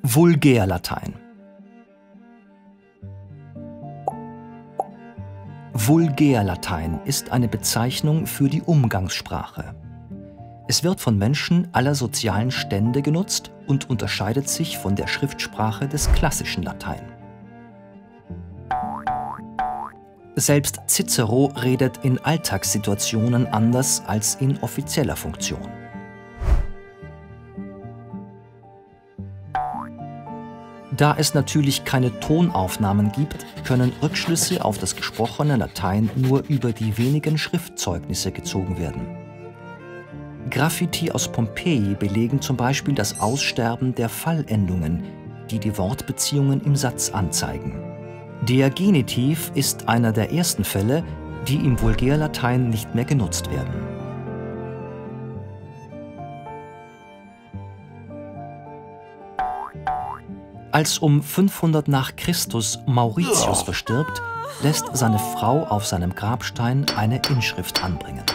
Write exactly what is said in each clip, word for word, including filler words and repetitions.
Vulgärlatein. Vulgärlatein ist eine Bezeichnung für die Umgangssprache. Es wird von Menschen aller sozialen Stände genutzt und unterscheidet sich von der Schriftsprache des klassischen Latein. Selbst Cicero redet in Alltagssituationen anders als in offizieller Funktion. Da es natürlich keine Tonaufnahmen gibt, können Rückschlüsse auf das gesprochene Latein nur über die wenigen Schriftzeugnisse gezogen werden. Graffiti aus Pompeji belegen zum Beispiel das Aussterben der Fallendungen, die die Wortbeziehungen im Satz anzeigen. Der Genitiv ist einer der ersten Fälle, die im Vulgärlatein nicht mehr genutzt werden. Als um fünfhundert nach Christus Mauritius verstirbt, lässt seine Frau auf seinem Grabstein eine Inschrift anbringen.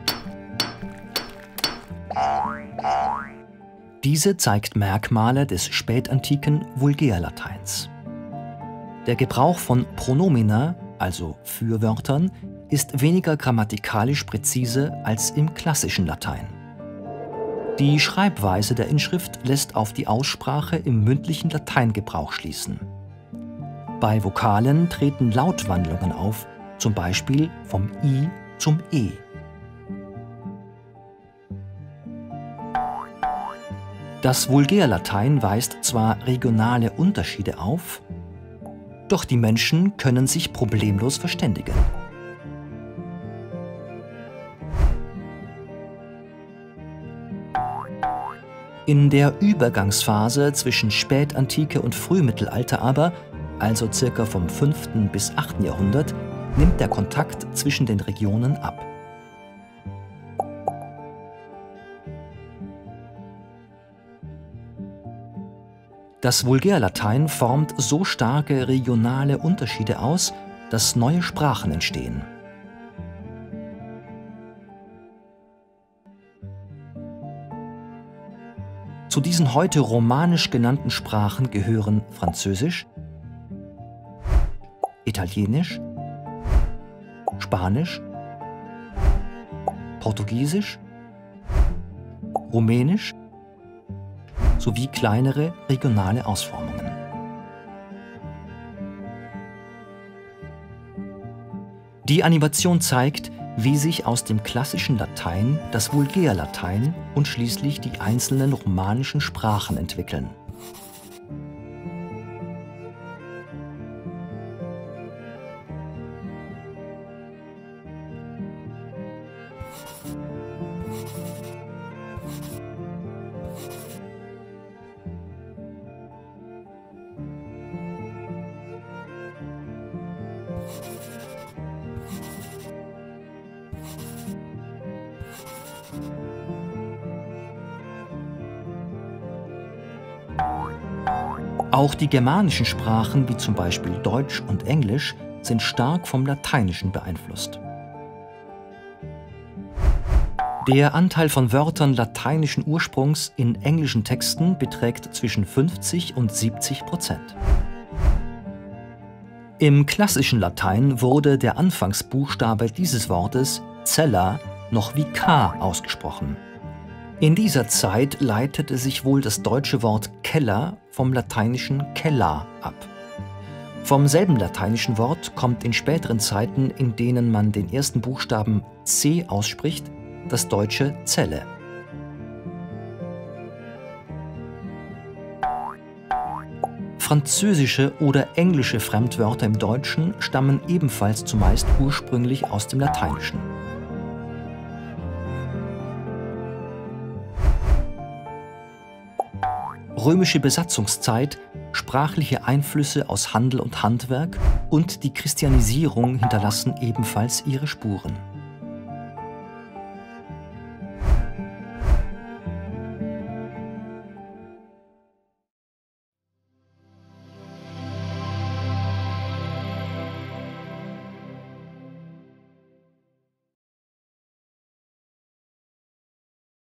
Diese zeigt Merkmale des spätantiken Vulgärlateins. Der Gebrauch von Pronomina, also Fürwörtern, ist weniger grammatikalisch präzise als im klassischen Latein. Die Schreibweise der Inschrift lässt auf die Aussprache im mündlichen Lateingebrauch schließen. Bei Vokalen treten Lautwandlungen auf, zum Beispiel vom I zum E. Das Vulgärlatein weist zwar regionale Unterschiede auf, doch die Menschen können sich problemlos verständigen. In der Übergangsphase zwischen Spätantike und Frühmittelalter aber, also circa vom fünften bis achten Jahrhundert, nimmt der Kontakt zwischen den Regionen ab. Das Vulgärlatein formt so starke regionale Unterschiede aus, dass neue Sprachen entstehen. Zu diesen heute romanisch genannten Sprachen gehören Französisch, Italienisch, Spanisch, Portugiesisch, Rumänisch sowie kleinere regionale Ausformungen. Die Animation zeigt, wie sich aus dem klassischen Latein das Vulgärlatein und schließlich die einzelnen romanischen Sprachen entwickeln. Auch die germanischen Sprachen, wie zum Beispiel Deutsch und Englisch, sind stark vom Lateinischen beeinflusst. Der Anteil von Wörtern lateinischen Ursprungs in englischen Texten beträgt zwischen fünfzig und siebzig Prozent. Im klassischen Latein wurde der Anfangsbuchstabe dieses Wortes, cella, noch wie K ausgesprochen. In dieser Zeit leitete sich wohl das deutsche Wort Keller vom lateinischen Cella ab. Vom selben lateinischen Wort kommt in späteren Zeiten, in denen man den ersten Buchstaben C ausspricht, das deutsche Zelle. Französische oder englische Fremdwörter im Deutschen stammen ebenfalls zumeist ursprünglich aus dem Lateinischen. Römische Besatzungszeit, sprachliche Einflüsse aus Handel und Handwerk und die Christianisierung hinterlassen ebenfalls ihre Spuren.